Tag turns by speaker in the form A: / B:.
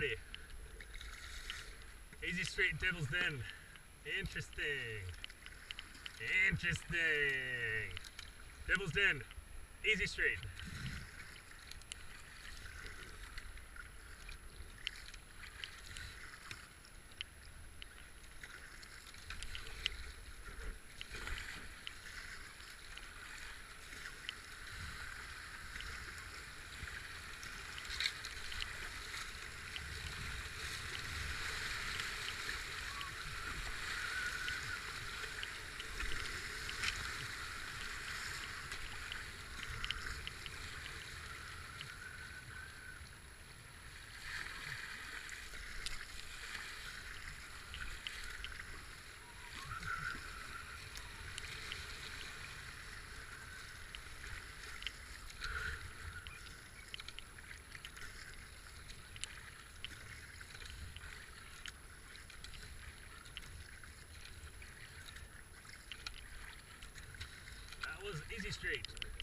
A: everybody. Easy Street, Devil's Den. Interesting. Interesting. Devil's Den, Easy Street. That was Easy Street.